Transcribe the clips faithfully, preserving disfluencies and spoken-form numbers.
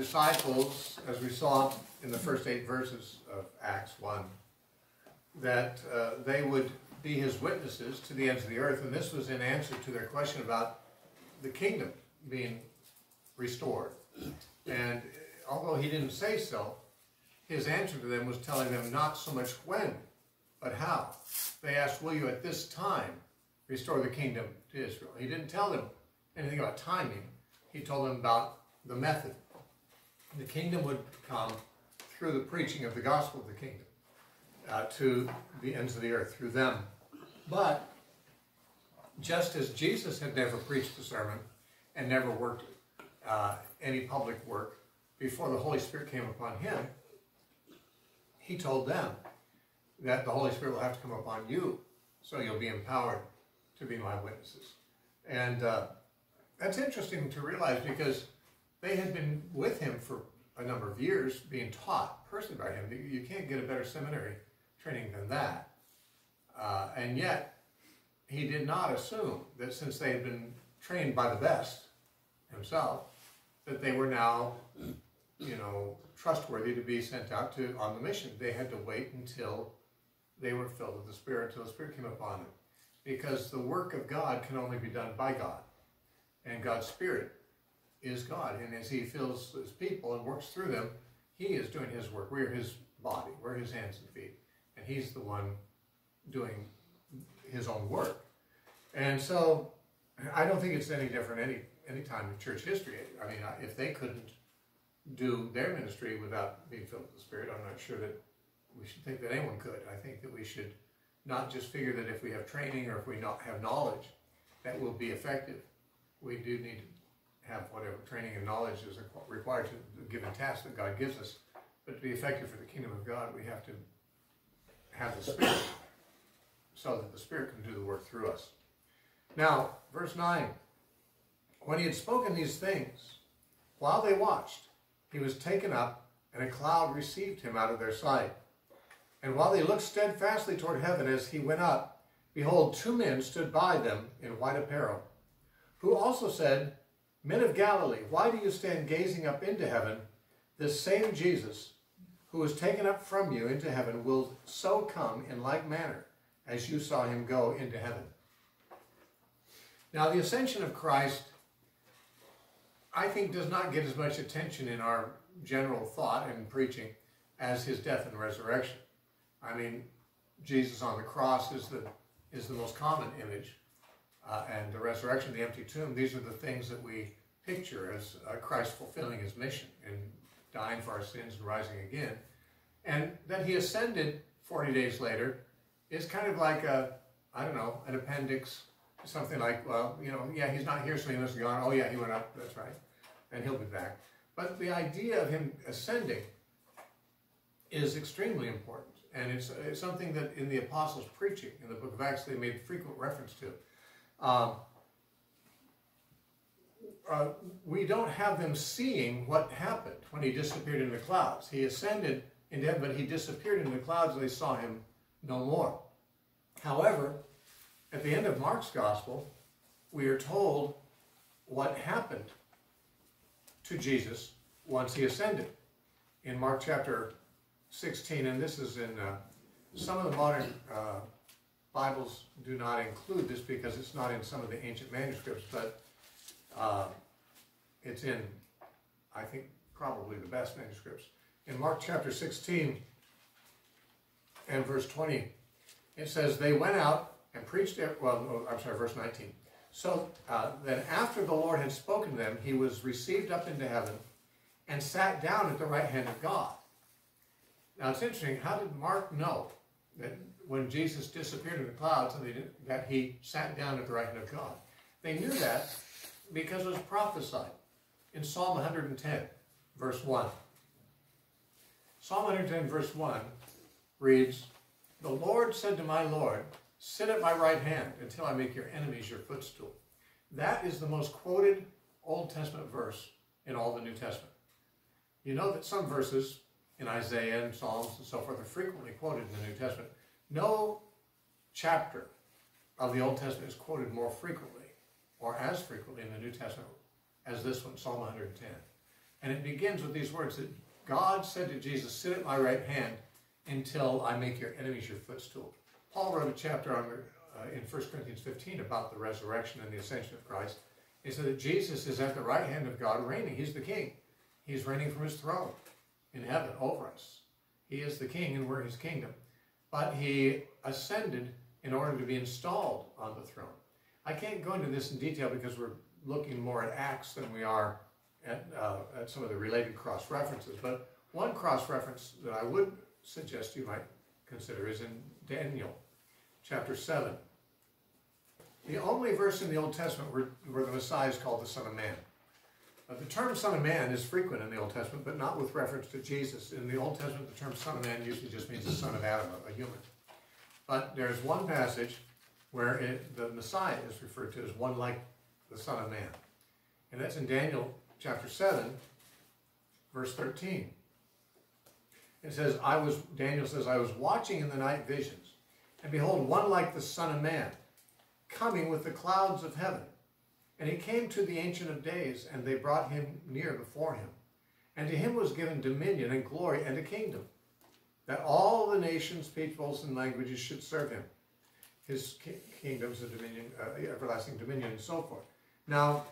disciples, as we saw in the first eight verses of Acts one, that uh, they would be his witnesses to the ends of the earth, and this was in answer to their question about the kingdom being restored. And although he didn't say so, his answer to them was telling them not so much when, but how. They asked, will you at this time restore the kingdom to Israel? He didn't tell them anything about timing. He told them about the method. The kingdom would come through the preaching of the gospel of the kingdom uh, to the ends of the earth, through them. But just as Jesus had never preached a sermon and never worked uh, any public work before the Holy Spirit came upon him, he told them that the Holy Spirit will have to come upon you, so you'll be empowered to be my witnesses. And uh, that's interesting to realize, because they had been with him for a number of years, being taught personally by him. You can't get a better seminary training than that. Uh, and yet, he did not assume that since they had been trained by the best himself, that they were now, you know, trustworthy to be sent out to on the mission. They had to wait until they were filled with the Spirit, until the Spirit came upon them. Because the work of God can only be done by God. And God's Spirit is God. And as he fills his people and works through them, he is doing his work. We're his body. We're his hands and feet. And he's the one doing his own work. And so I don't think it's any different any, any time in church history. I mean, if they couldn't do their ministry without being filled with the Spirit, I'm not sure that we should think that anyone could. I think that we should not just figure that if we have training or if we not have knowledge, that will be effective. We do need to have whatever training and knowledge is required to the given task that God gives us. But to be effective for the kingdom of God, we have to have the Spirit so that the Spirit can do the work through us. Now, verse nine. When he had spoken these things, while they watched, he was taken up, and a cloud received him out of their sight. And while they looked steadfastly toward heaven as he went up, behold, two men stood by them in white apparel, who also said, Men of Galilee, why do you stand gazing up into heaven? This same Jesus, who was taken up from you into heaven, will so come in like manner as you saw him go into heaven. Now, the ascension of Christ, I think, does not get as much attention in our general thought and preaching as his death and resurrection. I mean, Jesus on the cross is the, is the most common image, uh, and the resurrection, the empty tomb, these are the things that we picture as uh, Christ fulfilling his mission and dying for our sins and rising again. And that he ascended forty days later is kind of like a, I don't know, an appendix, something like, well, you know, yeah, he's not here, so he must have gone. Oh, yeah, he went up, that's right, and he'll be back. But the idea of him ascending is extremely important. And it's, it's something that in the apostles' preaching, in the book of Acts, they made frequent reference to. Um, uh, we don't have them seeing what happened when he disappeared in the clouds. He ascended into heaven, but he disappeared in the clouds, and they saw him no more. However, at the end of Mark's gospel, we are told what happened to Jesus once he ascended. In Mark chapter sixteen, and this is in uh, some of the modern uh, Bibles do not include this because it's not in some of the ancient manuscripts, but uh, it's in, I think, probably the best manuscripts. In Mark chapter sixteen and verse twenty, it says, they went out and preached, well, I'm sorry, verse nineteen. So uh, then after the Lord had spoken to them, he was received up into heaven and sat down at the right hand of God. Now it's interesting, how did Mark know that when Jesus disappeared in the clouds and they did, that he sat down at the right hand of God? They knew that because it was prophesied in Psalm one hundred ten, verse one. Psalm one hundred ten, verse one reads, the Lord said to my Lord, sit at my right hand until I make your enemies your footstool. That is the most quoted Old Testament verse in all the New Testament. You know that some verses in Isaiah and Psalms and so forth are frequently quoted in the New Testament. No chapter of the Old Testament is quoted more frequently or as frequently in the New Testament as this one, Psalm one hundred ten. And it begins with these words that God said to Jesus, sit at my right hand until I make your enemies your footstool. Paul wrote a chapter on, uh, in First Corinthians fifteen about the resurrection and the ascension of Christ. He said that Jesus is at the right hand of God reigning. He's the king. He's reigning from his throne in heaven over us. He is the king and we're his kingdom. But he ascended in order to be installed on the throne. I can't go into this in detail because we're looking more at Acts than we are at, uh, at some of the related cross-references. But one cross-reference that I would suggest you might consider is in Daniel chapter seven. The only verse in the Old Testament where, where the Messiah is called the Son of Man. Uh, the term Son of Man is frequent in the Old Testament, but not with reference to Jesus. In the Old Testament, the term Son of Man usually just means the son of Adam, a, a human. But there's one passage where it, the Messiah is referred to as one like the Son of Man. And that's in Daniel chapter seven, verse thirteen. It says, I was, Daniel says, I was watching in the night visions, and behold, one like the Son of Man, coming with the clouds of heaven. And he came to the Ancient of Days, and they brought him near before him. And to him was given dominion and glory and a kingdom, that all the nations, peoples, and languages should serve him. His ki kingdoms and dominion, uh, everlasting dominion, and so forth. Now,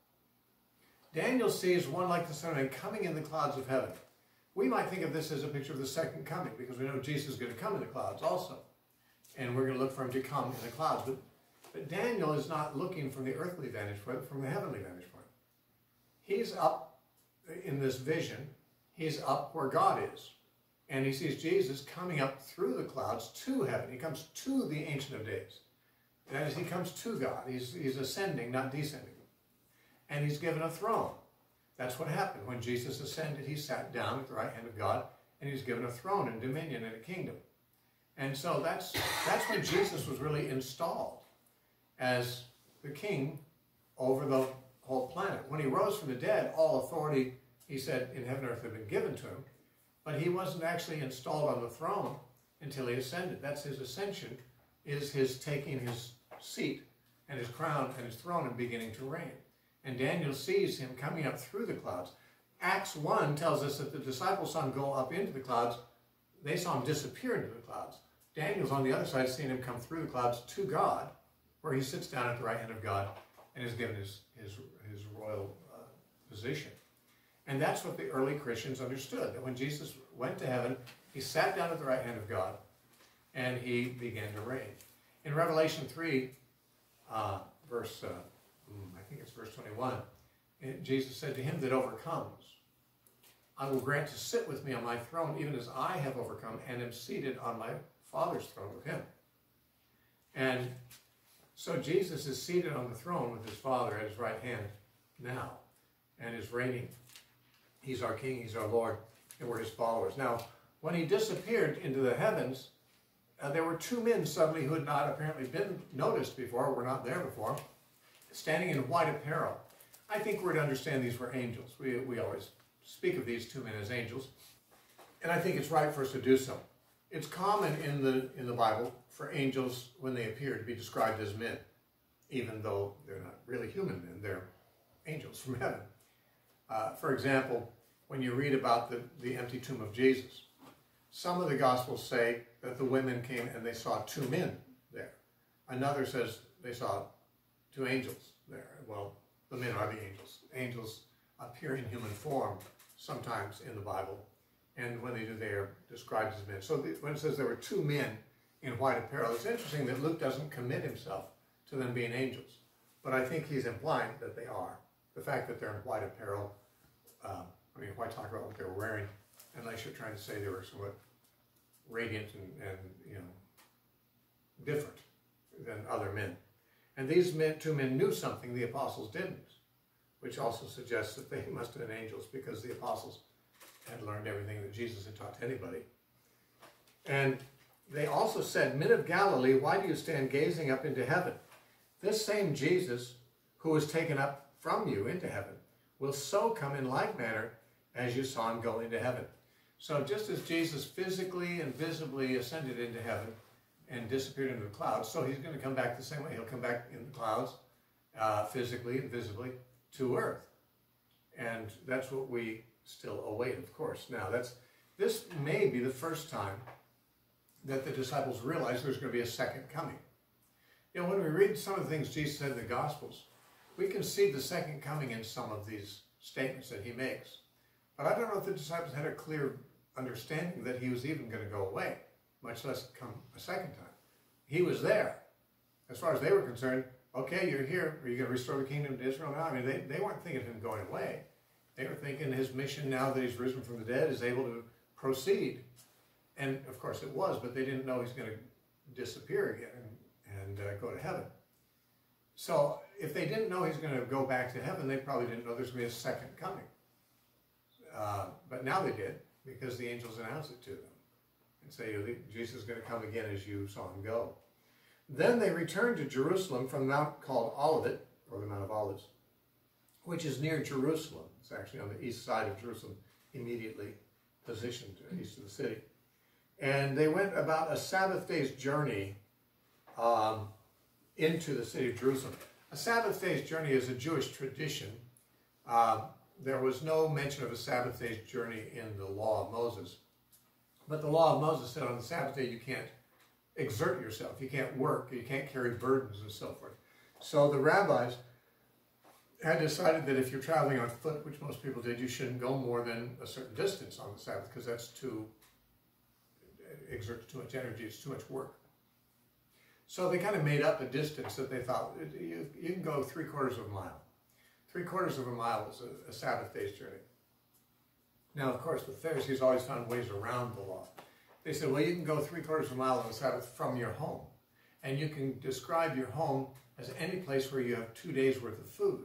Daniel sees one like the Son of Man coming in the clouds of heaven. We might think of this as a picture of the second coming, because we know Jesus is going to come in the clouds also. And we're going to look for him to come in the clouds. But, but Daniel is not looking from the earthly vantage point, but from the heavenly vantage point. He's up in this vision. He's up where God is. And he sees Jesus coming up through the clouds to heaven. He comes to the Ancient of Days. That is, he comes to God. He's, he's ascending, not descending. And he's given a throne. That's what happened. When Jesus ascended, he sat down at the right hand of God, and he was given a throne and dominion and a kingdom. And so that's, that's when Jesus was really installed as the king over the whole planet. When he rose from the dead, all authority, he said, in heaven and earth had been given to him. But he wasn't actually installed on the throne until he ascended. That's his ascension, is his taking his seat and his crown and his throne and beginning to reign. And Daniel sees him coming up through the clouds. Acts one tells us that the disciples saw him go up into the clouds. They saw him disappear into the clouds. Daniel's on the other side, seeing him come through the clouds to God, where he sits down at the right hand of God and is given his, his, his royal uh, position. And that's what the early Christians understood, that when Jesus went to heaven, he sat down at the right hand of God and he began to reign. In Revelation three, uh, verse, uh, I think it's verse twenty-one, Jesus said, to him that overcomes, I will grant to sit with me on my throne, even as I have overcome and am seated on my Father's throne with him. And so Jesus is seated on the throne with his Father at his right hand now and is reigning. He's our King, he's our Lord, and we're his followers. Now, when he disappeared into the heavens, uh, there were two men suddenly who had not apparently been noticed before, were not there before, standing in white apparel. I think we're to understand these were angels. We, we always speak of these two men as angels, and I think it's right for us to do so. It's common in the, in the Bible for angels, when they appear, to be described as men, even though they're not really human men, they're angels from heaven. Uh, for example, when you read about the, the empty tomb of Jesus, some of the Gospels say that the women came and they saw two men there. Another says they saw two angels there. Well, the men are the angels. Angels appear in human form sometimes in the Bible, and when they do, they are described as men. So the, when it says there were two men in white apparel, it's interesting that Luke doesn't commit himself to them being angels, but I think he's implying that they are. The fact that they're in white apparel, uh, I mean, why talk about what they were wearing, unless you're trying to say they were somewhat radiant and, and you know, different than other men. And these men, two men knew something the apostles didn't, which also suggests that they must have been angels, because the apostles had learned everything that Jesus had taught to anybody. And they also said, men of Galilee, why do you stand gazing up into heaven? This same Jesus who was taken up from you into heaven will so come in like manner as you saw him go into heaven. So just as Jesus physically and visibly ascended into heaven and disappeared into the clouds, so he's going to come back the same way. He'll come back in the clouds, uh, physically and visibly, to earth. And that's what we still await, of course. Now, that's this may be the first time that the disciples realize there's going to be a second coming. You know, when we read some of the things Jesus said in the Gospels, we can see the second coming in some of these statements that he makes. But I don't know if the disciples had a clear understanding that he was even going to go away, much less come a second time. He was there. As far as they were concerned, okay, you're here. Are you going to restore the kingdom to Israel now? I mean, they, they weren't thinking of him going away. They were thinking his mission, now that he's risen from the dead, is able to proceed. And, of course, it was, but they didn't know he's going to disappear again and, and uh, go to heaven. So if they didn't know he's going to go back to heaven, they probably didn't know there's going to be a second coming. Uh, but now they did, because the angels announced it to them and say, Jesus is going to come again as you saw him go. Then they returned to Jerusalem from the mount called Olivet, or the Mount of Olives, which is near Jerusalem. It's actually on the east side of Jerusalem, immediately positioned east of the city. And they went about a Sabbath day's journey um, into the city of Jerusalem. A Sabbath day's journey is a Jewish tradition. Uh, there was no mention of a Sabbath day's journey in the law of Moses. But the law of Moses said on the Sabbath day you can't exert yourself, you can't work, you can't carry burdens and so forth. So the rabbis had decided that if you're traveling on foot, which most people did, you shouldn't go more than a certain distance on the Sabbath, because that's too, exerts too much energy, it's too much work. So they kind of made up a distance that they thought, you, you can go three quarters of a mile. Three quarters of a mile was a, a Sabbath day's journey. Now, of course, the Pharisees always found ways around the law. They said, well, you can go three quarters of a mile on the Sabbath from your home. And you can describe your home as any place where you have two days worth of food.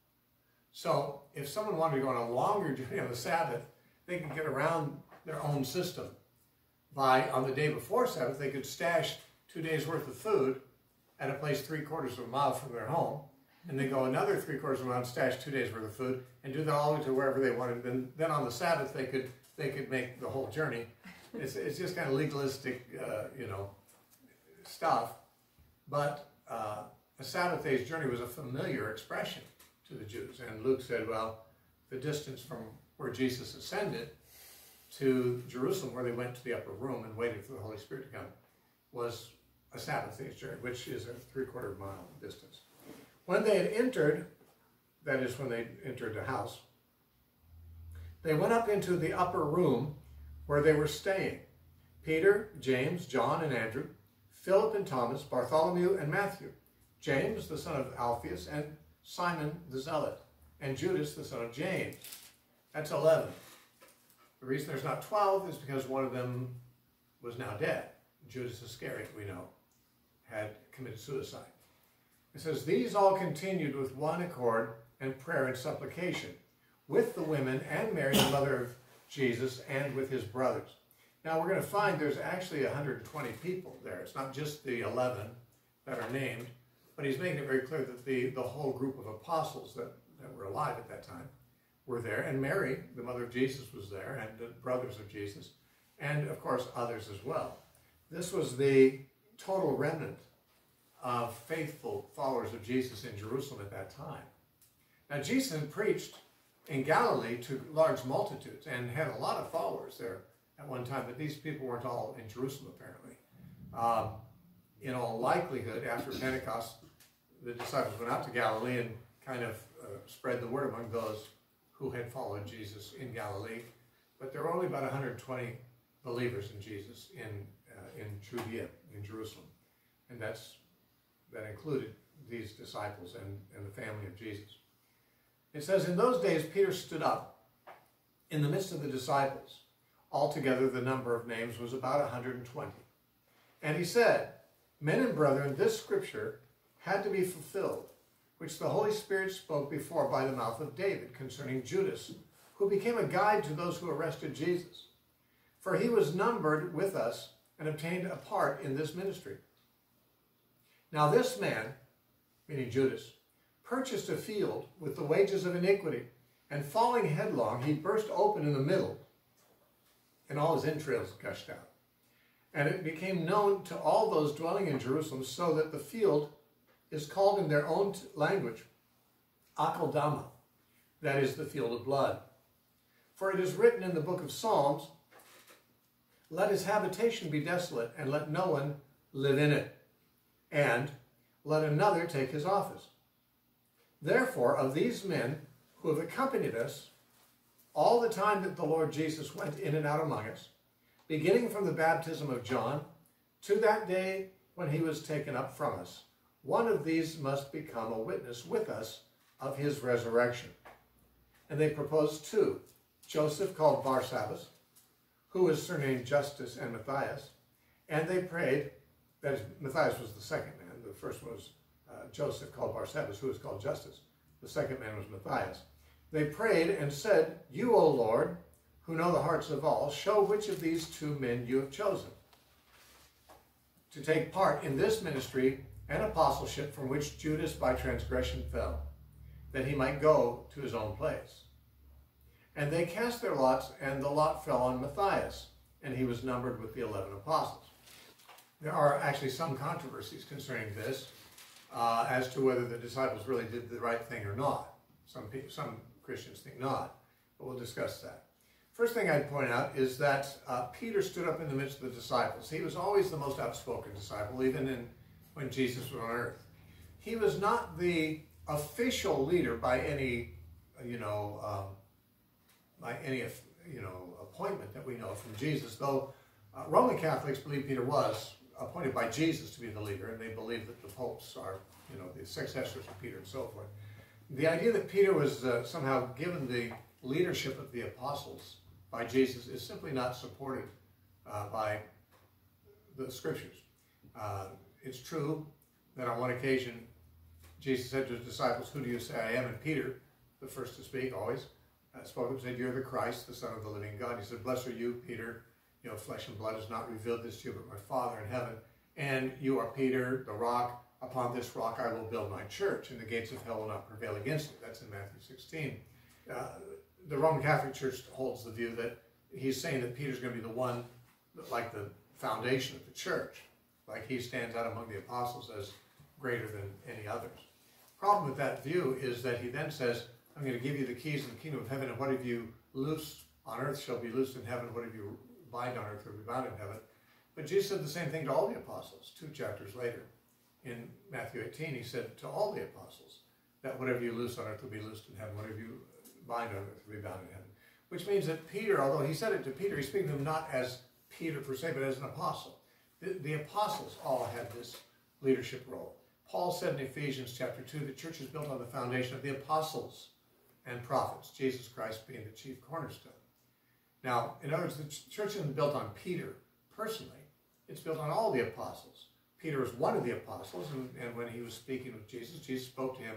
So if someone wanted to go on a longer journey on the Sabbath, they could get around their own system. By, on the day before Sabbath, they could stash two days worth of food at a place three quarters of a mile from their home. And they go another three quarters of a mile and stash two days worth of food and do that all the way to wherever they wanted. And then on the Sabbath, they could, they could make the whole journey. It's, it's just kind of legalistic, uh, you know, stuff. But uh, a Sabbath day's journey was a familiar expression to the Jews. And Luke said, well, the distance from where Jesus ascended to Jerusalem, where they went to the upper room and waited for the Holy Spirit to come, was a Sabbath day's journey, which is a three-quarter mile distance. When they had entered, that is when they entered the house, they went up into the upper room where they were staying. Peter, James, John, and Andrew, Philip and Thomas, Bartholomew and Matthew, James, the son of Alphaeus, and Simon the Zealot, and Judas, the son of James. That's eleven. The reason there's not twelve is because one of them was now dead. Judas Iscariot, we know, had committed suicide. It says, these all continued with one accord and prayer and supplication, with the women and Mary, the mother of Jesus, and with his brothers. Now we're going to find there's actually one hundred twenty people there. It's not just the eleven that are named, but he's making it very clear that the, the whole group of apostles that, that were alive at that time were there. And Mary, the mother of Jesus, was there, and the brothers of Jesus, and of course others as well. This was the total remnant of faithful followers of Jesus in Jerusalem at that time. Now Jesus had preached in Galilee to large multitudes and had a lot of followers there at one time, but these people weren't all in Jerusalem apparently. Um, in all likelihood, after Pentecost, the disciples went out to Galilee and kind of uh, spread the word among those who had followed Jesus in Galilee. But there were only about one hundred twenty believers in Jesus in, uh, in Judea, in Jerusalem. And that's that included these disciples and, and the family of Jesus. It says, in those days Peter stood up in the midst of the disciples. Altogether the number of names was about one hundred twenty. And he said, men and brethren, this scripture had to be fulfilled, which the Holy Spirit spoke before by the mouth of David concerning Judas, who became a guide to those who arrested Jesus. For he was numbered with us and obtained a part in this ministry. Now this man, meaning Judas, purchased a field with the wages of iniquity, and falling headlong, he burst open in the middle, and all his entrails gushed out. And it became known to all those dwelling in Jerusalem, so that the field is called in their own language, Akeldama, that is the field of blood. For it is written in the book of Psalms, let his habitation be desolate, and let no one live in it, and let another take his office. Therefore, of these men who have accompanied us all the time that the Lord Jesus went in and out among us, beginning from the baptism of John to that day when he was taken up from us, one of these must become a witness with us of his resurrection. And they proposed two, Joseph called Barsabbas, who was surnamed Justus, and Mathias. And they prayed, that is, Mathias was the second man. The first one was uh, Joseph called Barsabbas, who was called Justus. The second man was Mathias. They prayed and said, you, O Lord, who know the hearts of all, show which of these two men you have chosen to take part in this ministry and apostleship from which Judas by transgression fell, that he might go to his own place. And they cast their lots, and the lot fell on Mathias, and he was numbered with the eleven apostles. There are actually some controversies concerning this, uh, as to whether the disciples really did the right thing or not. Some people, some Christians think not, but we'll discuss that. First thing I'd point out is that uh, Peter stood up in the midst of the disciples. He was always the most outspoken disciple, even in, when Jesus was on earth. He was not the official leader by any, you know, um, by any, you know, appointment that we know from Jesus, though uh, Roman Catholics believe Peter was appointed by Jesus to be the leader, and they believe that the popes are, you know, the successors of Peter and so forth. The idea that Peter was uh, somehow given the leadership of the apostles by Jesus is simply not supported uh, by the scriptures. Uh, it's true that on one occasion Jesus said to his disciples, who do you say I am? And Peter, the first to speak always, uh, spoke up and said, you're the Christ, the Son of the living God. He said, blessed are you, Peter. You know, flesh and blood has not revealed this to you, but my Father in heaven. And you are Peter, the rock. Upon this rock I will build my church, and the gates of hell will not prevail against it. That's in Matthew sixteen. Uh, the Roman Catholic Church holds the view that he's saying that Peter's going to be the one, like the foundation of the church. Like he stands out among the apostles as greater than any others. Problem with that view is that he then says, I'm going to give you the keys of the kingdom of heaven, and what have you loose on earth shall be loosed in heaven, what have you bind on earth will be bound in heaven. But Jesus said the same thing to all the apostles, two chapters later. In Matthew eighteen, he said to all the apostles that whatever you loose on earth will be loosed in heaven, whatever you bind on earth will be bound in heaven. Which means that Peter, although he said it to Peter, he's speaking to him not as Peter per se, but as an apostle. The, the apostles all had this leadership role. Paul said in Ephesians chapter two, the church is built on the foundation of the apostles and prophets, Jesus Christ being the chief cornerstone. Now, in other words, the church isn't built on Peter personally. It's built on all the apostles. Peter was one of the apostles, and, and when he was speaking with Jesus, Jesus spoke to him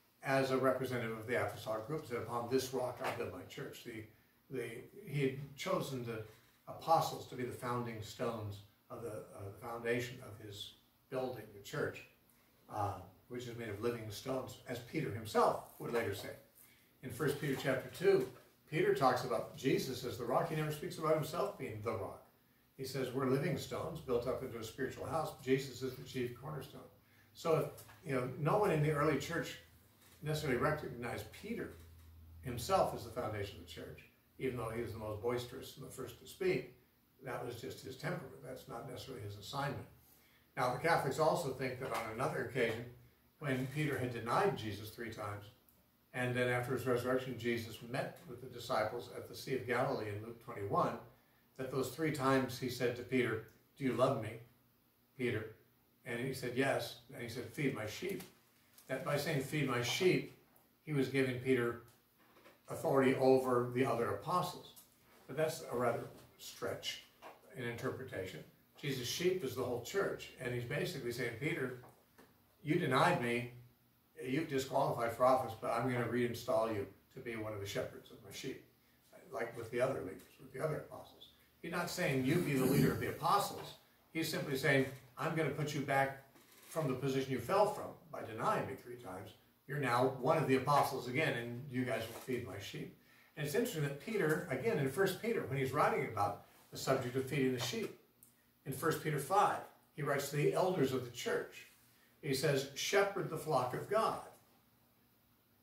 as a representative of the apostolic group, said, upon this rock I'll build my church. The, the, he had chosen the apostles to be the founding stones of the, uh, the foundation of his building, the church, uh, which is made of living stones, as Peter himself would later say. In First Peter chapter two, Peter talks about Jesus as the rock. He never speaks about himself being the rock. He says we're living stones built up into a spiritual house. Jesus is the chief cornerstone. So if, you know, no one in the early church necessarily recognized Peter himself as the foundation of the church, even though he was the most boisterous and the first to speak. That was just his temperament. That's not necessarily his assignment. Now, the Catholics also think that on another occasion, when Peter had denied Jesus three times, and then after his resurrection, Jesus met with the disciples at the Sea of Galilee in Luke twenty-one, that those three times he said to Peter, do you love me, Peter? And he said, yes. And he said, feed my sheep. That by saying feed my sheep, he was giving Peter authority over the other apostles. But that's a rather stretch in interpretation. Jesus' sheep is the whole church. And he's basically saying, Peter, you denied me. You've disqualified for office, but I'm going to reinstall you to be one of the shepherds of my sheep, like with the other leaders, with the other apostles. He's not saying you be the leader of the apostles. He's simply saying, I'm going to put you back from the position you fell from by denying me three times. You're now one of the apostles again, and you guys will feed my sheep. And it's interesting that Peter, again in First Peter, when he's writing about the subject of feeding the sheep, in First Peter five, he writes to the elders of the church. He says, shepherd the flock of God.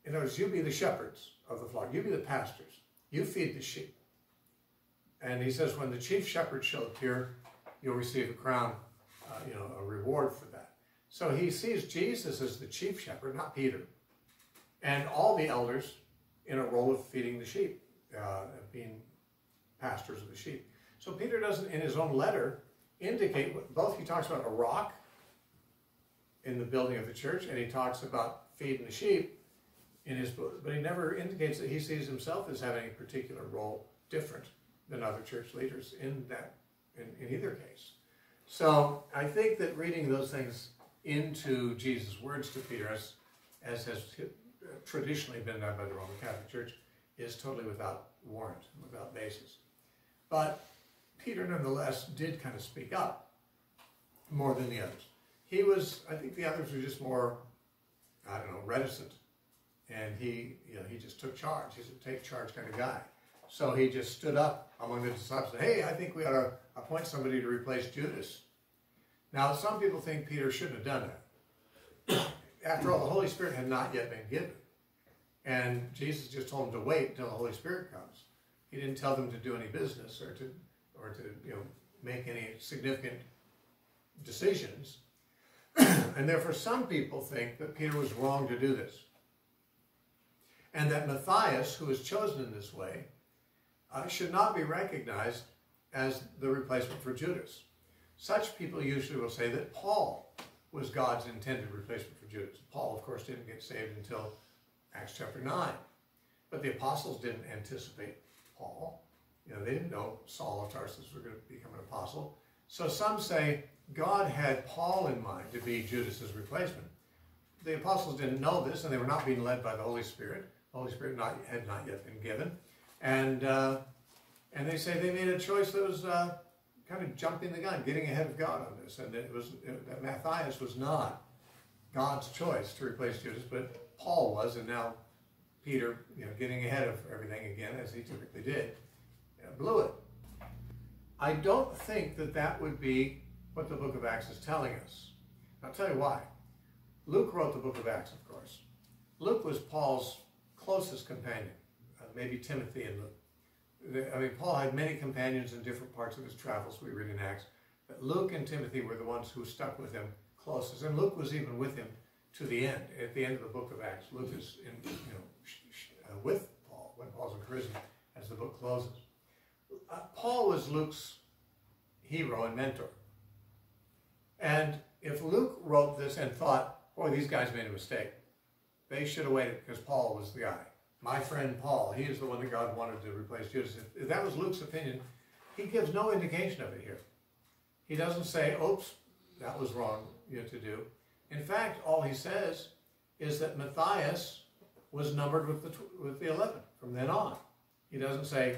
in other words, you be the shepherds of the flock. You be the pastors. You feed the sheep. And he says, when the chief shepherd shall appear, you'll receive a crown, uh, you know, a reward for that. So he sees Jesus as the chief shepherd, not Peter, and all the elders in a role of feeding the sheep, uh, being pastors of the sheep. So Peter doesn't, in his own letter, indicate, what, both he talks about a rock in the building of the church, and he talks about feeding the sheep in his book, but he never indicates that he sees himself as having a particular role different than other church leaders in that, in, in either case. So I think that reading those things into Jesus' words to Peter, as, as has traditionally been done by the Roman Catholic Church, is totally without warrant, without basis. But Peter, nonetheless, did kind of speak up more than the others. He was, I think the others were just more, I don't know, reticent. And he, you know, he just took charge. He's a take charge kind of guy. So he just stood up among the disciples and said, hey, I think we ought to appoint somebody to replace Judas. Now, some people think Peter shouldn't have done that. After all, the Holy Spirit had not yet been given. And Jesus just told them to wait until the Holy Spirit comes. He didn't tell them to do any business or to, or to, you know, make any significant decisions. And therefore, some people think that Peter was wrong to do this. And that Mathias, who was chosen in this way, uh, should not be recognized as the replacement for Judas. Such people usually will say that Paul was God's intended replacement for Judas. Paul, of course, didn't get saved until Acts chapter nine. But the apostles didn't anticipate Paul. You know, they didn't know Saul of Tarsus was going to become an apostle. So some say God had Paul in mind to be Judas's replacement. The apostles didn't know this, and they were not being led by the Holy Spirit. The Holy Spirit not, had not yet been given. And, uh, and they say they made a choice that was uh, kind of jumping the gun, getting ahead of God on this. And it was it, that Mathias was not God's choice to replace Judas, but Paul was, and now Peter, you know, getting ahead of everything again, as he typically did, you know, blew it. I don't think that that would be what the book of Acts is telling us. I'll tell you why. Luke wrote the book of Acts, of course. Luke was Paul's closest companion, uh, maybe Timothy and Luke. I mean, Paul had many companions in different parts of his travels, we read in Acts, but Luke and Timothy were the ones who stuck with him closest, and Luke was even with him to the end, at the end of the book of Acts. Luke is in, you know, uh, with Paul when Paul's in prison as the book closes. Uh, Paul was Luke's hero and mentor. And if Luke wrote this and thought, boy, these guys made a mistake, they should have waited because Paul was the guy. My friend Paul, he is the one that God wanted to replace Judas. If, if that was Luke's opinion, he gives no indication of it here. He doesn't say, oops, that was wrong, you know, to do. In fact, all he says is that Mathias was numbered with the, with the eleven from then on. He doesn't say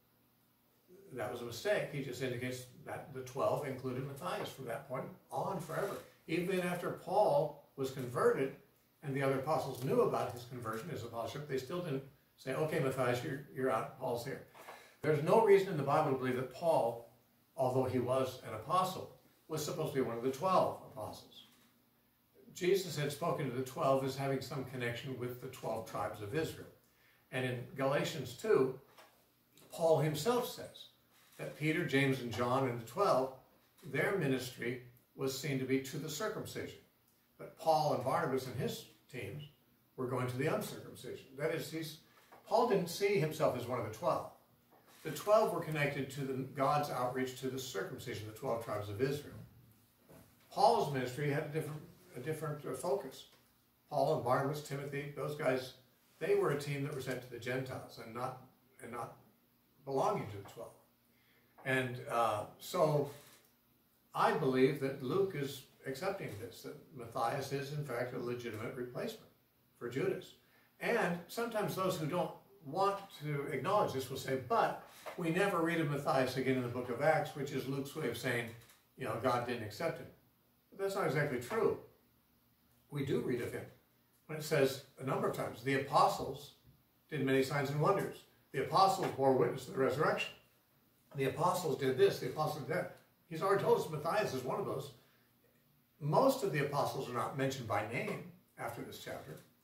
that was a mistake. He just indicates that the twelve included Mathias from that point on forever. Even after Paul was converted and the other apostles knew about his conversion, his apostleship, they still didn't say, okay, Mathias, you're, you're out, Paul's here. There's no reason in the Bible to believe that Paul, although he was an apostle, was supposed to be one of the twelve apostles. Jesus had spoken to the twelve as having some connection with the twelve tribes of Israel. And in Galatians two, Paul himself says that Peter, James, and John and the twelve, their ministry was seen to be to the circumcision. But Paul and Barnabas and his teams were going to the uncircumcision. That is, he's, Paul didn't see himself as one of the twelve. The twelve were connected to the, God's outreach to the circumcision, the twelve tribes of Israel. Paul's ministry had a different, a different uh, focus. Paul and Barnabas, Timothy, those guys, they were a team that were sent to the Gentiles and not, and not belonging to the twelve. And uh, so I believe that Luke is accepting this, that Mathias is in fact a legitimate replacement for Judas. And sometimes those who don't want to acknowledge this will say, but we never read of Mathias again in the book of Acts, which is Luke's way of saying, you know, God didn't accept him. But that's not exactly true. We do read of him when it says a number of times, the apostles did many signs and wonders. The apostles bore witness to the resurrection. The apostles did this, the apostles did that. He's already told us Mathias is one of those. Most of the apostles are not mentioned by name after this chapter.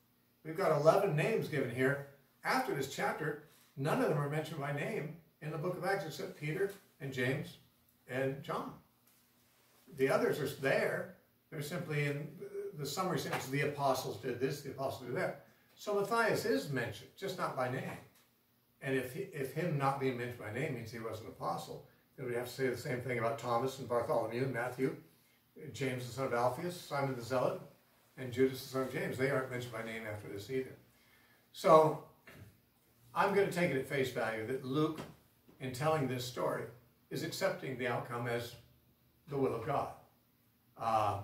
We've got eleven names given here. After this chapter, none of them are mentioned by name in the book of Acts except Peter and James and John. The others are there. They're simply in the summary sentence. The apostles did this, the apostles did that. So Mathias is mentioned, just not by name. And if, he, if him not being mentioned by name means he was an apostle, then we have to say the same thing about Thomas and Bartholomew and Matthew, James the son of Alphaeus, Simon the Zealot, and Judas the son of James. They aren't mentioned by name after this either. So I'm going to take it at face value that Luke, in telling this story, is accepting the outcome as the will of God. Um,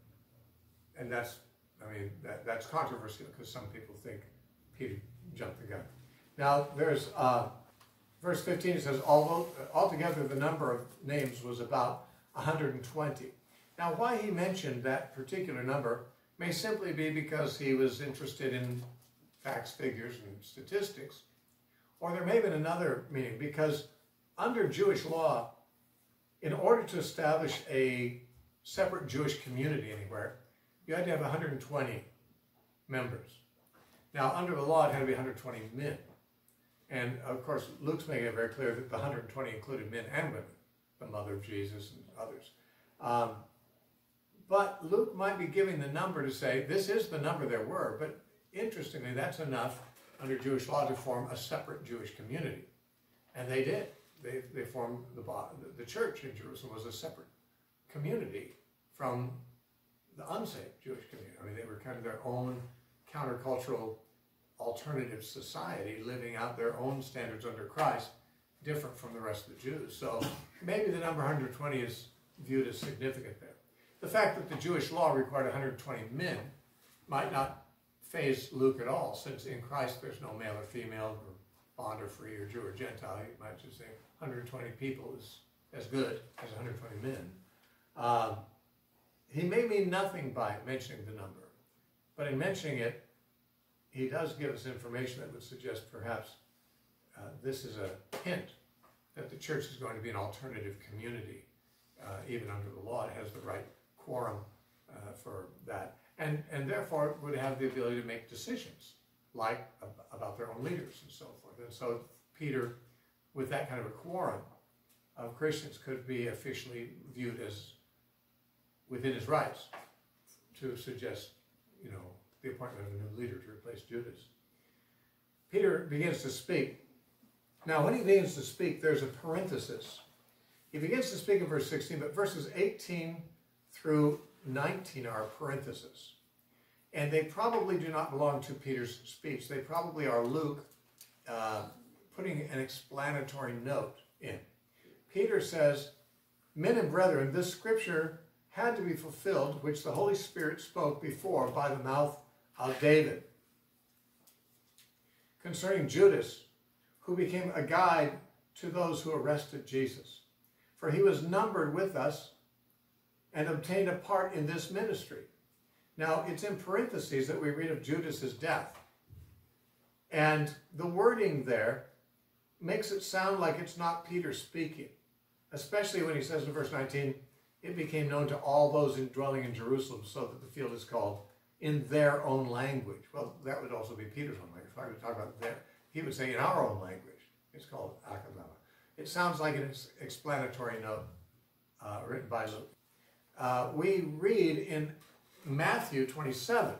and that's, I mean, that, that's controversial because some people think Peter jumped the gun. Now, there's uh, verse fifteen, it says, although altogether the number of names was about one hundred twenty. Now, why he mentioned that particular number may simply be because he was interested in facts, figures, and statistics. Or there may have been another meaning, because under Jewish law, in order to establish a separate Jewish community anywhere, you had to have one hundred twenty members. Now, under the law, it had to be one hundred twenty men. And, of course, Luke's making it very clear that the one hundred twenty included men and women, the mother of Jesus and others. Um, but Luke might be giving the number to say, this is the number there were, but interestingly, that's enough under Jewish law to form a separate Jewish community. And they did. They, they formed the, the church in Jerusalem was a separate community from the unsaved Jewish community. I mean, they were kind of their own countercultural alternative society, living out their own standards under Christ, different from the rest of the Jews. So maybe the number one hundred twenty is viewed as significant there. The fact that the Jewish law required one hundred twenty men might not faze Luke at all, since in Christ there's no male or female, or bond or free, or Jew or Gentile. He might just say one hundred twenty people is as good as one hundred twenty men. Um, he may mean nothing by mentioning the number, but in mentioning it, he does give us information that would suggest perhaps uh, this is a hint that the church is going to be an alternative community. Uh, even under the law, it has the right quorum uh, for that. And, and therefore would have the ability to make decisions, like ab about their own leaders and so forth. And so Peter, with that kind of a quorum of Christians, could be officially viewed as within his rights to suggest, you know, the appointment of a new leader to replace Judas. Peter begins to speak. Now, when he begins to speak, there's a parenthesis. He begins to speak in verse sixteen, but verses eighteen through nineteen are parentheses. And they probably do not belong to Peter's speech. They probably are Luke uh, putting an explanatory note in. Peter says, men and brethren, this scripture had to be fulfilled, which the Holy Spirit spoke before by the mouth of David, concerning Judas, who became a guide to those who arrested Jesus. For he was numbered with us and obtained a part in this ministry. Now, it's in parentheses that we read of Judas's death. And the wording there makes it sound like it's not Peter speaking, especially when he says in verse nineteen, it became known to all those in dwelling in Jerusalem, so that the field is called in their own language. Well, that would also be Peter's own language. If I were to talk about their, he would say in our own language. It's called Acts one. It sounds like an explanatory note uh, written by Luke. Uh, we read in Matthew twenty-seven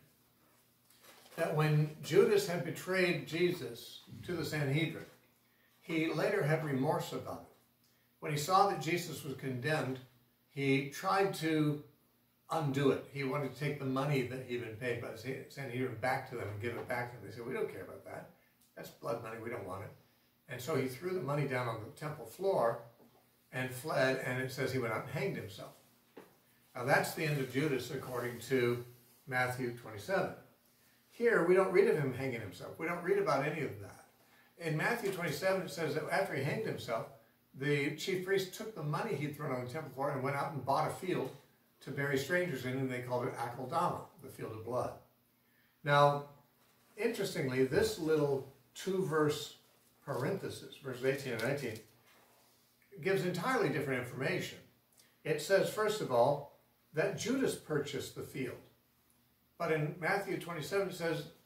that when Judas had betrayed Jesus to the Sanhedrin, he later had remorse about it. When he saw that Jesus was condemned, he tried to undo it. He wanted to take the money that he'd been paid by the Sanhedrin back to them and give it back to them. They said, we don't care about that. That's blood money. We don't want it. And so he threw the money down on the temple floor and fled, and it says he went out and hanged himself. Now that's the end of Judas according to Matthew twenty-seven. Here, we don't read of him hanging himself. We don't read about any of that. In Matthew twenty-seven, it says that after he hanged himself, the chief priest took the money he'd thrown on the temple floor and went out and bought a field to bury strangers in, and they called it Akeldama, the field of blood. Now, interestingly, this little two-verse parenthesis, verses eighteen and nineteen, gives entirely different information. It says, first of all, that Judas purchased the field. But in Matthew twenty-seven, it says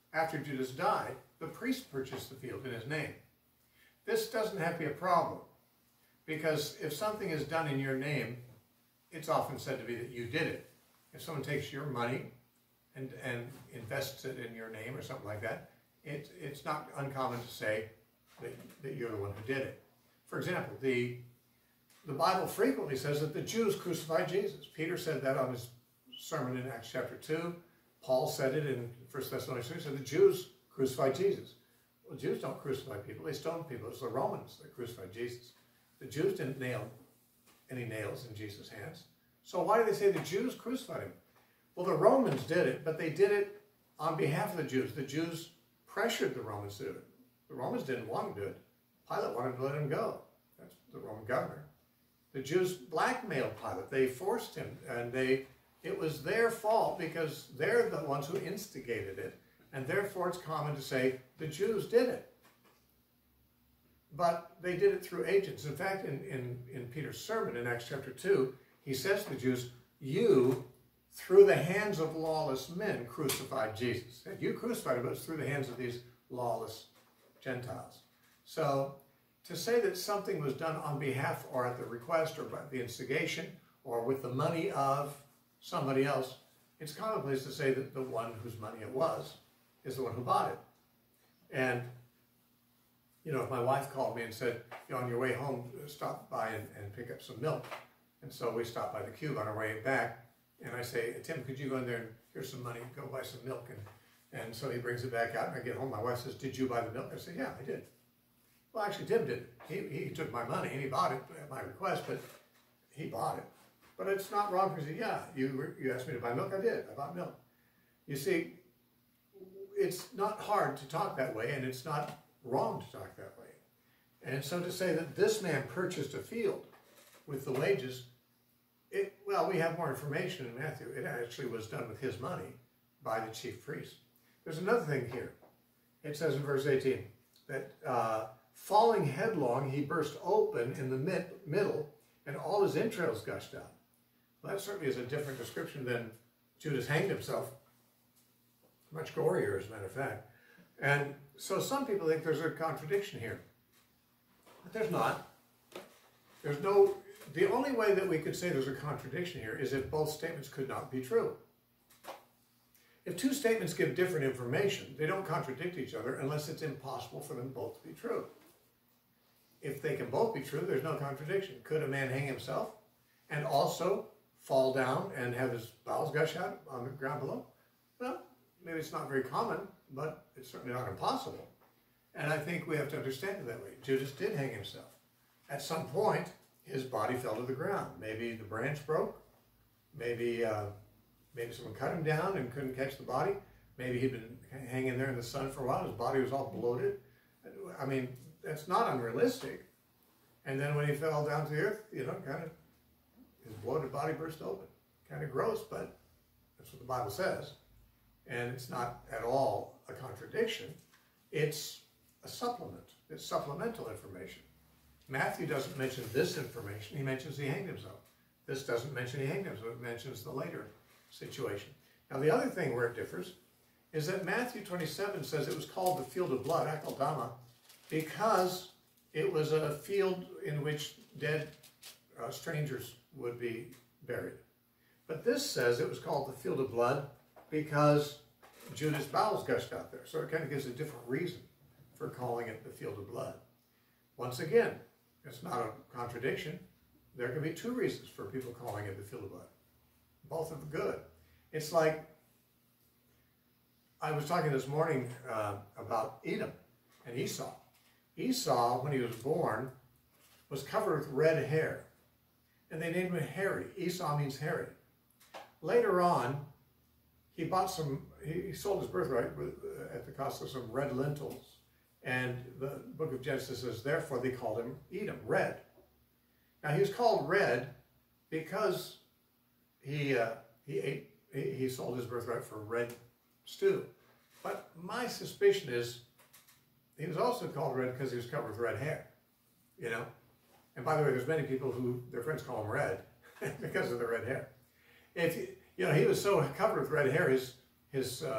after Judas died, the priest purchased the field in his name. This doesn't have to be a problem, because if something is done in your name, it's often said to be that you did it. If someone takes your money and, and invests it in your name or something like that, it, it's not uncommon to say that, that you're the one who did it. For example, the, the Bible frequently says that the Jews crucified Jesus. Peter said that on his sermon in Acts chapter two. Paul said it in First Thessalonians two. He said the Jews crucified Jesus. Well, Jews don't crucify people. They stone people. It's the Romans that crucified Jesus. The Jews didn't nail any nails in Jesus' hands. So why do they say the Jews crucified him? Well, the Romans did it, but they did it on behalf of the Jews. The Jews pressured the Romans to do it. The Romans didn't want to do it. Pilate wanted to let him go. That's the Roman governor. The Jews blackmailed Pilate. They forced him, and they it was their fault because they're the ones who instigated it, and therefore it's common to say the Jews did it. But they did it through agents. In fact, in, in, in Peter's sermon in Acts chapter two, he says to the Jews, you, through the hands of lawless men, crucified Jesus. And you crucified him, but it's through the hands of these lawless Gentiles. So to say that something was done on behalf or at the request or by the instigation or with the money of somebody else, it's commonplace to say that the one whose money it was is the one who bought it. And, you know, if my wife called me and said, you know, on your way home, stop by and, and pick up some milk. And so we stopped by the Cube on our way back. And I say, Tim, could you go in there and here's some money, go buy some milk. And, and so he brings it back out and I get home. My wife says, did you buy the milk? I say, yeah, I did. Well, actually, Tim did it. He, he took my money and he bought it at my request, but he bought it. But it's not wrong because, yeah, you, you asked me to buy milk. I did. I bought milk. You see, it's not hard to talk that way, and it's not wrong to talk that way. And so to say that this man purchased a field with the wages, it, well, we have more information in Matthew. It actually was done with his money by the chief priest. There's another thing here. It says in verse eighteen that uh, falling headlong, he burst open in the mid middle, and all his entrails gushed out. Well, that certainly is a different description than Judas hanged himself. Much gorier, as a matter of fact. And so some people think there's a contradiction here. But there's not. There's no, the only way that we could say there's a contradiction here is if both statements could not be true. If two statements give different information, they don't contradict each other unless it's impossible for them both to be true. If they can both be true, there's no contradiction. Could a man hang himself and also fall down and have his bowels gush out on the ground below? Well, maybe it's not very common, but it's certainly not impossible. And I think we have to understand it that way. Judas did hang himself. At some point, his body fell to the ground. Maybe the branch broke. Maybe, uh, maybe someone cut him down and couldn't catch the body. Maybe he'd been hanging there in the sun for a while. His body was all bloated. I mean, that's not unrealistic. And then when he fell down to the earth, you know, kind of, his bloated body burst open. Kind of gross, but that's what the Bible says. And it's not at all a contradiction. It's a supplement. It's supplemental information. Matthew doesn't mention this information. He mentions he hanged himself. This doesn't mention he hanged himself. It mentions the later situation. Now, the other thing where it differs is that Matthew twenty-seven says it was called the field of blood, Akeldama, because it was a field in which dead uh, strangers would be buried. But this says it was called the field of blood because Judas' bowels gushed out there. So it kind of gives a different reason for calling it the field of blood. Once again, it's not a contradiction. There can be two reasons for people calling it the field of blood. Both of them good. It's like, I was talking this morning uh, about Edom and Esau. Esau, when he was born, was covered with red hair. And they named him Hairy. Esau means hairy. Later on, he bought some, he sold his birthright with, uh, at the cost of some red lentils. And the book of Genesis says, therefore they called him Edom, red. Now he was called red because he, uh, he ate, he, he sold his birthright for red stew. But my suspicion is he was also called red because he was covered with red hair, you know? And by the way, there's many people who, their friends call him red because of the red hair. If you know, he was so covered with red hair, his, his, uh,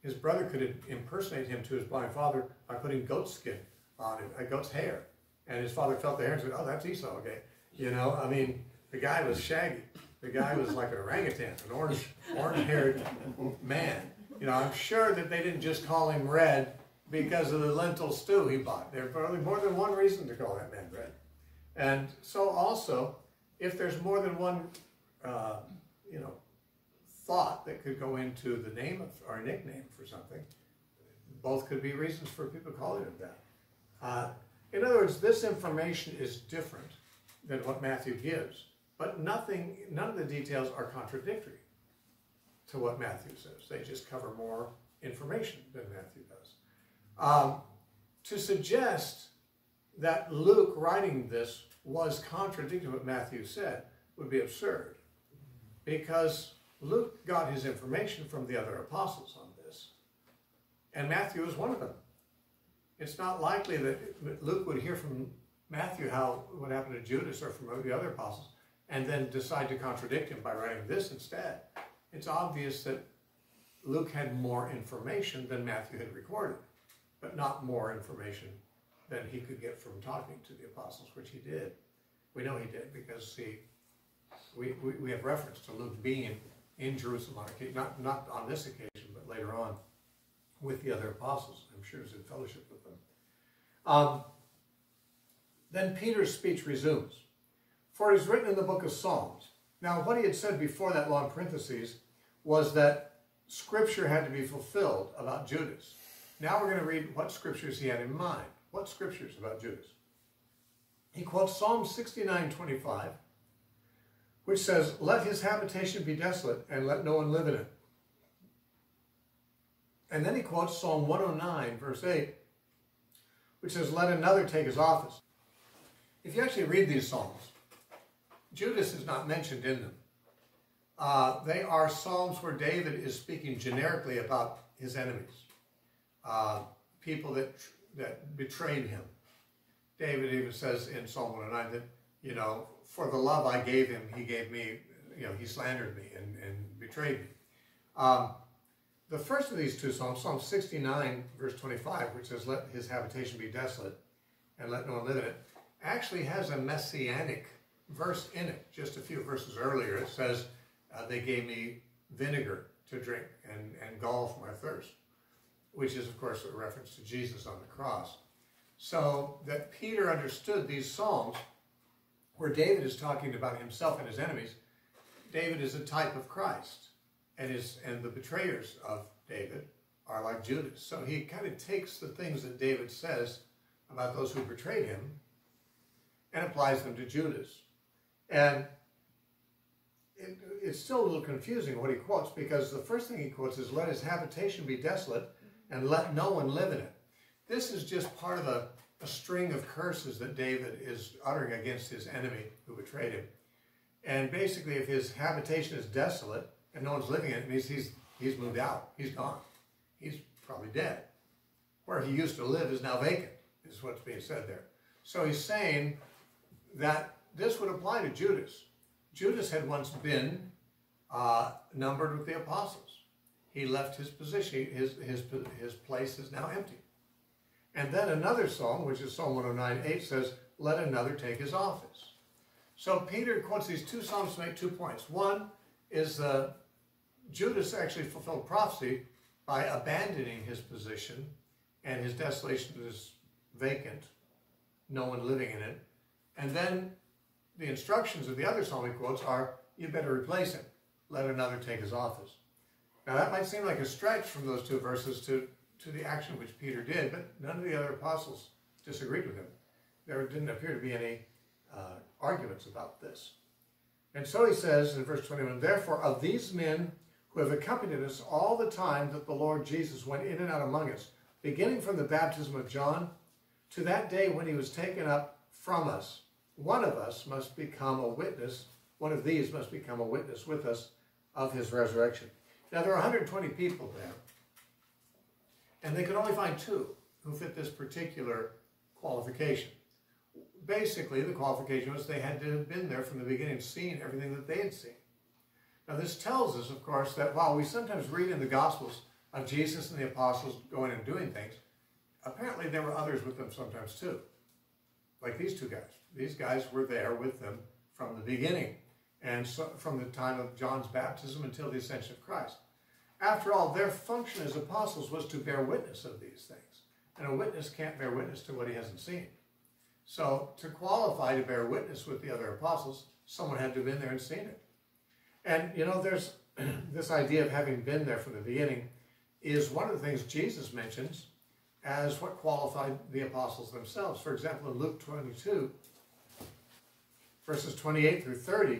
his brother could impersonate him to his blind father by putting goat skin on him, a goat's hair. And his father felt the hair and said, oh, that's Esau, okay. You know, I mean, the guy was shaggy. The guy was like an orangutan, an orange, orange-haired man. You know, I'm sure that they didn't just call him Red because of the lentil stew he bought. There's probably more than one reason to call that man Red. And so also, if there's more than one, uh, you know, thought that could go into the name of, or a nickname for something, both could be reasons for people calling him that. Uh, in other words, this information is different than what Matthew gives, but nothing, none of the details are contradictory to what Matthew says. They just cover more information than Matthew does. Um, to suggest that Luke writing this was contradicting what Matthew said would be absurd, because Luke got his information from the other apostles on this, and Matthew is one of them. It's not likely that Luke would hear from Matthew how what happened to Judas or from the other apostles and then decide to contradict him by writing this instead. It's obvious that Luke had more information than Matthew had recorded, but not more information than he could get from talking to the apostles, which he did. We know he did because, see, we, we, we have reference to Luke being in Jerusalem on occasion, not, not on this occasion, but later on with the other apostles. I'm sure he was in fellowship with them. Um, then Peter's speech resumes. For it is written in the book of Psalms. Now, what he had said before that long parentheses was that scripture had to be fulfilled about Judas. Now we're going to read what scriptures he had in mind. What scriptures about Judas? He quotes Psalm sixty-nine twenty-five, which says, let his habitation be desolate and let no one live in it. And then he quotes Psalm one oh nine, verse eight, which says, let another take his office. If you actually read these Psalms, Judas is not mentioned in them. Uh, they are Psalms where David is speaking generically about his enemies, uh, people that, that betrayed him. David even says in Psalm one oh nine that, you know, for the love I gave him, he gave me, you know, he slandered me and, and betrayed me. Um, the first of these two Psalms, Psalm sixty-nine, verse twenty-five, which says, let his habitation be desolate and let no one live in it, actually has a messianic verse in it. Just a few verses earlier, it says, uh, they gave me vinegar to drink and, and gall for my thirst, which is, of course, a reference to Jesus on the cross. So that Peter understood these Psalms where David is talking about himself and his enemies. David is a type of Christ, and, his, and the betrayers of David are like Judas. So he kind of takes the things that David says about those who betrayed him and applies them to Judas. And it, it's still a little confusing what he quotes, because the first thing he quotes is, let his habitation be desolate and let no one live in it. This is just part of a, a string of curses that David is uttering against his enemy who betrayed him. And basically, if his habitation is desolate and no one's living in it, it means he's, he's moved out. He's gone. He's probably dead. Where he used to live is now vacant, is what's being said there. So he's saying that this would apply to Judas. Judas had once been uh, numbered with the apostles. He left his position. His, his, his place is now empty. And then another psalm, which is Psalm one oh nine eight, says, let another take his office. So Peter quotes these two psalms to make two points. One is uh, Judas actually fulfilled prophecy by abandoning his position, and his desolation is vacant, no one living in it. And then the instructions of the other psalm he quotes are, you better replace him. Let another take his office. Now that might seem like a stretch from those two verses to, to the action which Peter did, but none of the other apostles disagreed with him. There didn't appear to be any uh, arguments about this. And so he says in verse twenty-one, therefore of these men who have accompanied us all the time that the Lord Jesus went in and out among us, beginning from the baptism of John to that day when he was taken up from us, one of us must become a witness, one of these must become a witness with us of his resurrection. Now there are one hundred twenty people there, and they could only find two who fit this particular qualification. Basically, the qualification was they had to have been there from the beginning, seen everything that they had seen. Now this tells us, of course, that while we sometimes read in the Gospels of Jesus and the apostles going and doing things, apparently there were others with them sometimes too. Like these two guys. These guys were there with them from the beginning, and so from the time of John's baptism until the ascension of Christ. After all, their function as apostles was to bear witness of these things. And a witness can't bear witness to what he hasn't seen. So to qualify to bear witness with the other apostles, someone had to have been there and seen it. And, you know, there's this idea of having been there from the beginning is one of the things Jesus mentions as what qualified the apostles themselves. For example, in Luke twenty-two, verses twenty-eight through thirty,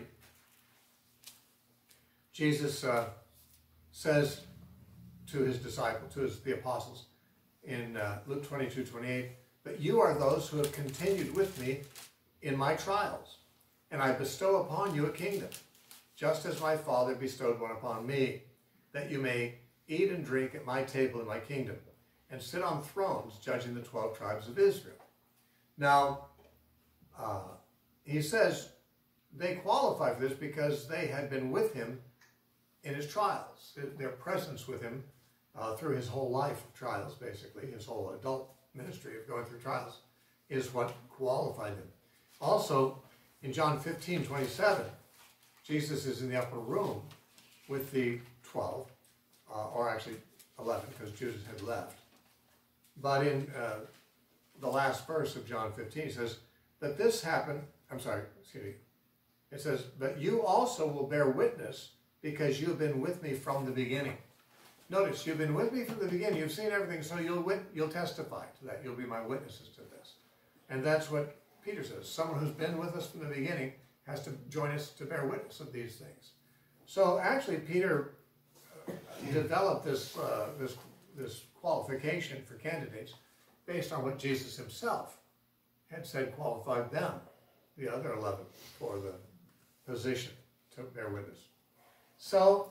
Jesus uh, says to his disciples, to his, the apostles, in uh, Luke twenty-two, twenty-eight, "But you are those who have continued with me in my trials, and I bestow upon you a kingdom, just as my Father bestowed one upon me, that you may eat and drink at my table in my kingdom, and sit on thrones judging the twelve tribes of Israel." Now, uh, he says they qualify for this because they had been with him in his trials, their presence with him uh, through his whole life of trials, basically, his whole adult ministry of going through trials is what qualified them. Also, in John fifteen, twenty-seven, Jesus is in the upper room with the twelve, uh, or actually eleven, because Judas had left. But in uh, the last verse of John fifteen, he says, "But this happened," I'm sorry, excuse me, it says, "But you also will bear witness, because you have been with me from the beginning." Notice, you've been with me from the beginning. You've seen everything, so you'll wit you'll testify to that. You'll be my witnesses to this. And that's what Peter says. Someone who's been with us from the beginning has to join us to bear witness of these things. So actually, Peter uh, developed this, uh, this, this qualification for candidates based on what Jesus himself had said qualified them, the other eleven, for the position to bear witness. So,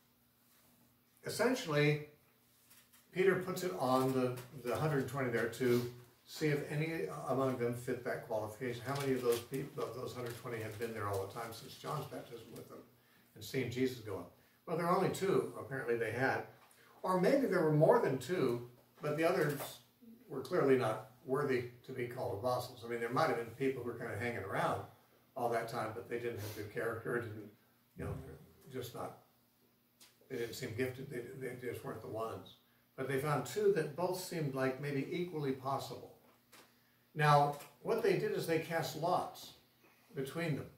essentially, Peter puts it on the, the one hundred twenty there to see if any among them fit that qualification. How many of those people, of those one hundred twenty, had been there all the time since John's baptism with them and seen Jesus go up? Well, there are only two, apparently they had. Or maybe there were more than two, but the others were clearly not worthy to be called apostles. I mean, there might have been people who were kind of hanging around all that time, but they didn't have good character, didn't, you know, just not, they didn't seem gifted, they, they just weren't the ones. But they found two that both seemed like maybe equally possible. Now, what they did is they cast lots between them.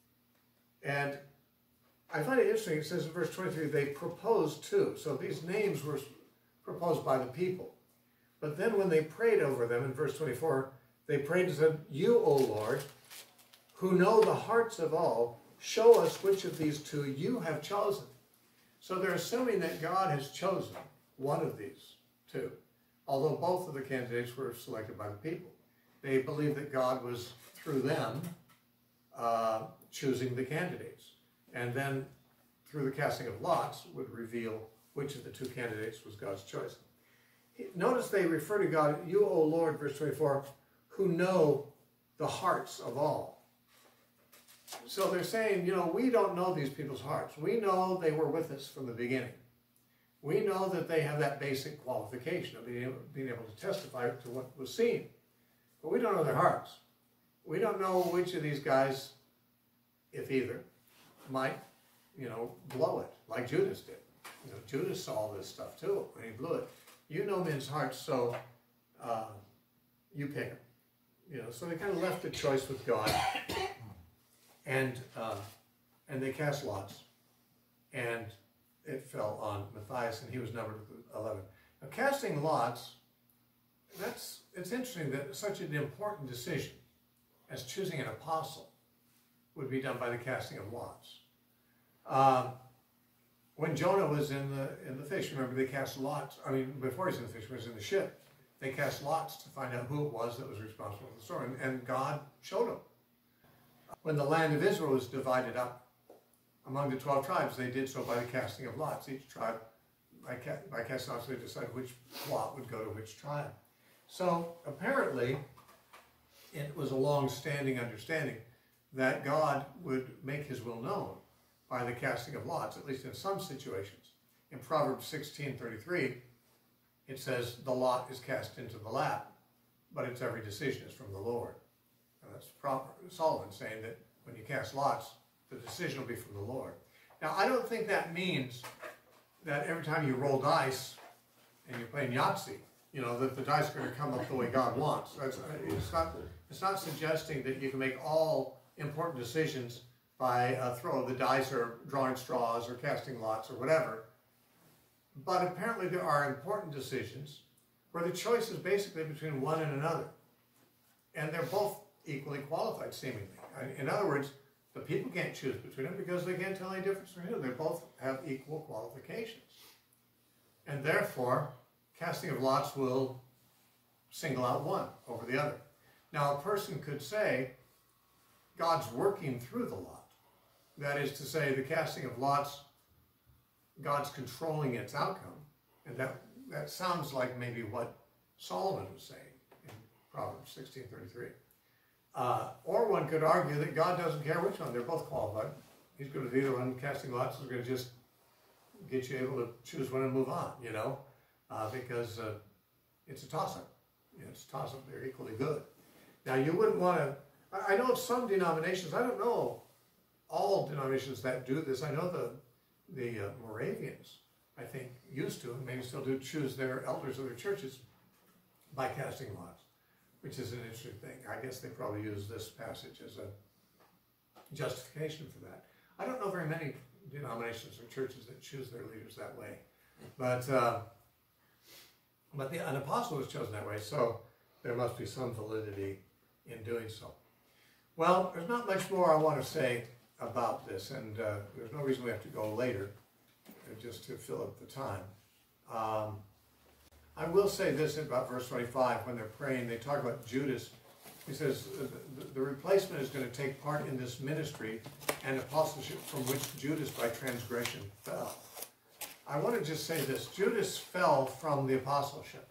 And I find it interesting, it says in verse twenty-three, they proposed two. So these names were proposed by the people. But then when they prayed over them, in verse twenty-four, they prayed and said, "You, O Lord, who know the hearts of all, show us which of these two you have chosen." So they're assuming that God has chosen one of these two, although both of the candidates were selected by the people. They believe that God was, through them, uh, choosing the candidates. And then, through the casting of lots, would reveal which of the two candidates was God's choice. Notice they refer to God, "You, O Lord," verse twenty-four, "who know the hearts of all." So they're saying, you know, we don't know these people's hearts. We know they were with us from the beginning. We know that they have that basic qualification of being able, being able to testify to what was seen. But we don't know their hearts. We don't know which of these guys, if either, might, you know, blow it, like Judas did. You know, Judas saw this stuff too, and he blew it. You know men's hearts, so uh, you pick them. You know, so they kind of left the choice with God. And uh, and they cast lots, and it fell on Mathias, and he was numbered with eleven. Now, casting lots, that's it's interesting that such an important decision as choosing an apostle would be done by the casting of lots. Uh, when Jonah was in the in the fish, remember they cast lots. I mean, before he was in the fish, he was in the ship. They cast lots to find out who it was that was responsible for the storm, and, and God showed them. When the land of Israel was divided up among the twelve tribes, they did so by the casting of lots. Each tribe, by, ca by casting lots, they decided which lot would go to which tribe. So apparently, it was a long-standing understanding that God would make his will known by the casting of lots, at least in some situations. In Proverbs sixteen thirty-three, it says, the lot is cast into the lap, but its every decision is from the Lord. And that's proper. Solomon saying that when you cast lots, the decision will be from the Lord. Now, I don't think that means that every time you roll dice and you're playing Yahtzee, you know, that the dice are going to come up the way God wants. That's, it's not, it's not suggesting that you can make all important decisions by a throw of the dice or drawing straws or casting lots or whatever. But apparently there are important decisions where the choice is basically between one and another. And they're both equally qualified, seemingly. In other words, the people can't choose between them because they can't tell any difference between them. They both have equal qualifications. And therefore, casting of lots will single out one over the other. Now, a person could say, God's working through the lot. That is to say, the casting of lots, God's controlling its outcome. And that, that sounds like maybe what Solomon was saying in Proverbs sixteen thirty-three. Uh, or one could argue that God doesn't care which one. They're both qualified. He's good with either one. Casting lots is going to just get you able to choose one and move on, you know, uh, because uh, it's a toss-up. You know, it's a toss-up. They're equally good. Now, you wouldn't want to... I, I know of some denominations, I don't know all denominations that do this. I know the, the uh, Moravians, I think, used to, and maybe still do, choose their elders of their churches by casting lots, which is an interesting thing. I guess they probably use this passage as a justification for that. I don't know very many denominations or churches that choose their leaders that way. But, uh, but the, an apostle was chosen that way, so there must be some validity in doing so. Well, there's not much more I want to say about this, and uh, there's no reason we have to go later, uh, just to fill up the time. Um, I will say this about verse twenty-five. When they're praying, they talk about Judas. He says the, the replacement is going to take part in this ministry and apostleship from which Judas by transgression fell. I want to just say this. Judas fell from the apostleship,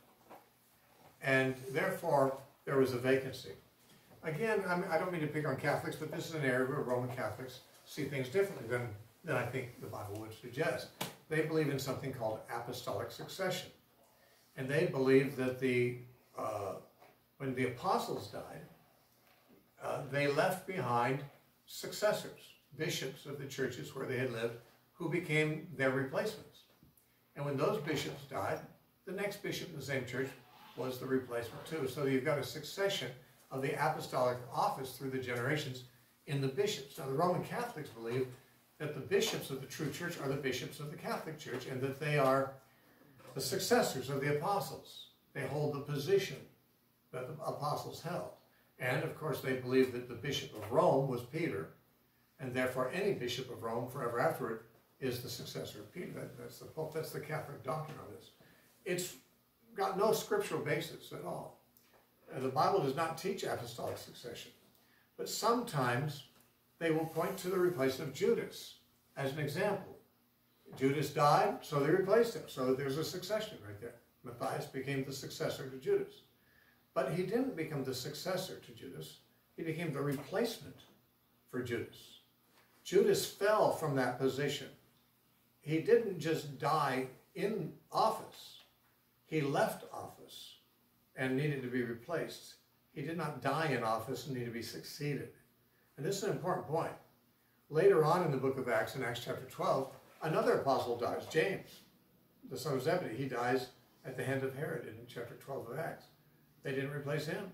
and therefore there was a vacancy. Again, I'm, I don't mean to pick on Catholics, but this is an area where Roman Catholics see things differently than, than I think the Bible would suggest. They believe in something called apostolic succession. And they believe that the uh, when the apostles died, uh, they left behind successors, bishops of the churches where they had lived, who became their replacements. And when those bishops died, the next bishop in the same church was the replacement too. So you've got a succession of the apostolic office through the generations in the bishops. Now the Roman Catholics believe that the bishops of the true church are the bishops of the Catholic Church, and that they are the successors of the apostles. They hold the position that the apostles held. And of course they believe that the bishop of Rome was Peter, and therefore any bishop of Rome forever afterward is the successor of Peter. That, that's the Pope. That's the Catholic doctrine on this. It's got no scriptural basis at all. Uh, the Bible does not teach apostolic succession. But sometimes they will point to the replacement of Judas as an example. Judas died, so they replaced him. So there's a succession right there. Mathias became the successor to Judas. But he didn't become the successor to Judas. He became the replacement for Judas. Judas fell from that position. He didn't just die in office. He left office and needed to be replaced. He did not die in office and need to be succeeded. And this is an important point. Later on in the book of Acts, in Acts chapter twelve, another apostle dies, James, the son of Zebedee. He dies at the hand of Herod in chapter twelve of Acts. They didn't replace him.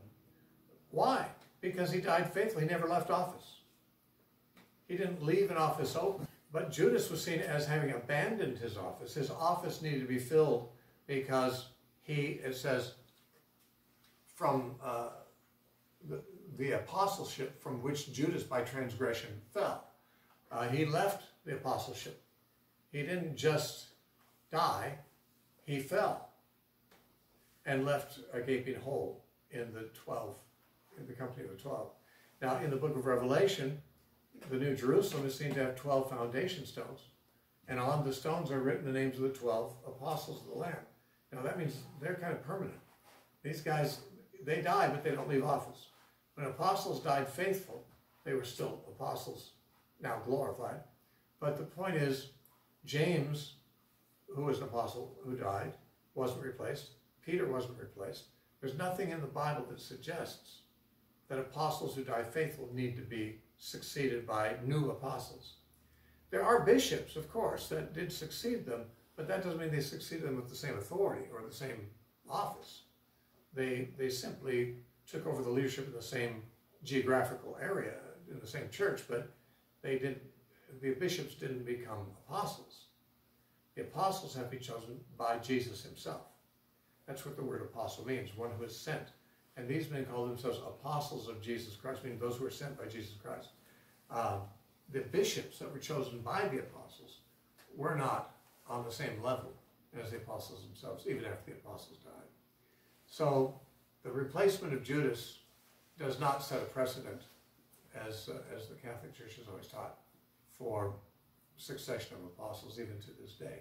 Why? Because he died faithfully. He never left office. He didn't leave an office open. But Judas was seen as having abandoned his office. His office needed to be filled because he, it says, from uh, the, the apostleship from which Judas by transgression fell. Uh, he left the apostleship. He didn't just die, he fell and left a gaping hole in the twelve, in the company of the twelve. Now in the book of Revelation, the New Jerusalem is seen to have twelve foundation stones, and on the stones are written the names of the twelve apostles of the Lamb. Now that means they're kind of permanent. These guys, they die, but they don't leave office. When apostles died faithful, they were still apostles, now glorified. But the point is, James who was an apostle who died, wasn't replaced. Peter wasn't replaced. There's nothing in the Bible that suggests that apostles who die faithful need to be succeeded by new apostles. There are bishops, of course, that did succeed them, but that doesn't mean they succeeded them with the same authority or the same office. They, they simply took over the leadership in the same geographical area, in the same church, but they didn't, the bishops didn't become apostles. The apostles have been chosen by Jesus himself. That's what the word apostle means, one who is sent. And these men call themselves apostles of Jesus Christ, meaning those who are sent by Jesus Christ. Um, the bishops that were chosen by the apostles were not on the same level as the apostles themselves, even after the apostles died. So the replacement of Judas does not set a precedent, as, uh, as the Catholic Church has always taught, for succession of apostles even to this day.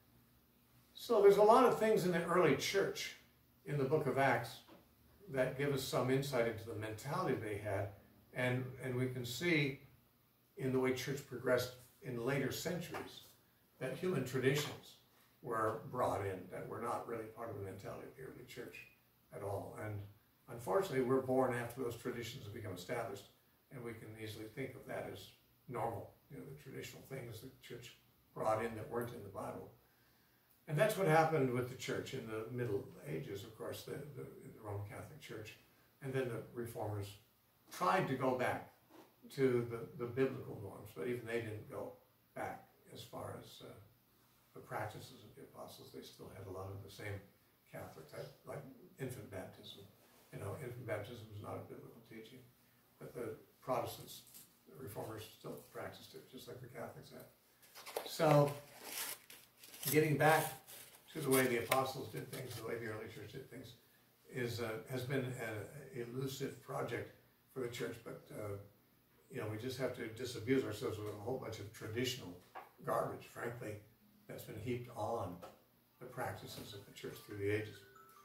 So there's a lot of things in the early church in the book of Acts that give us some insight into the mentality they had, and, and we can see in the way church progressed in later centuries that human traditions were brought in that were not really part of the mentality of the early church at all. And unfortunately, we're born after those traditions have become established, and we can easily think of that as normal, you know, the traditional things the church brought in that weren't in the Bible. And that's what happened with the church in the Middle Ages, of course, the, the, the Roman Catholic Church. And then the Reformers tried to go back to the, the biblical norms, but even they didn't go back as far as uh, the practices of the apostles. They still had a lot of the same Catholic type, like infant baptism. You know, infant baptism is not a biblical teaching, but the Protestants, the Reformers, still practiced it, just like the Catholics had. So, getting back to the way the apostles did things, the way the early church did things, is uh, has been an elusive project for the church. But uh, you know, we just have to disabuse ourselves with a whole bunch of traditional garbage, frankly, that's been heaped on the practices of the church through the ages.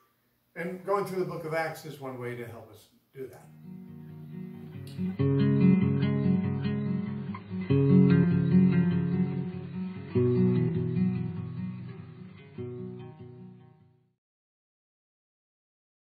And going through the book of Acts is one way to help us do that.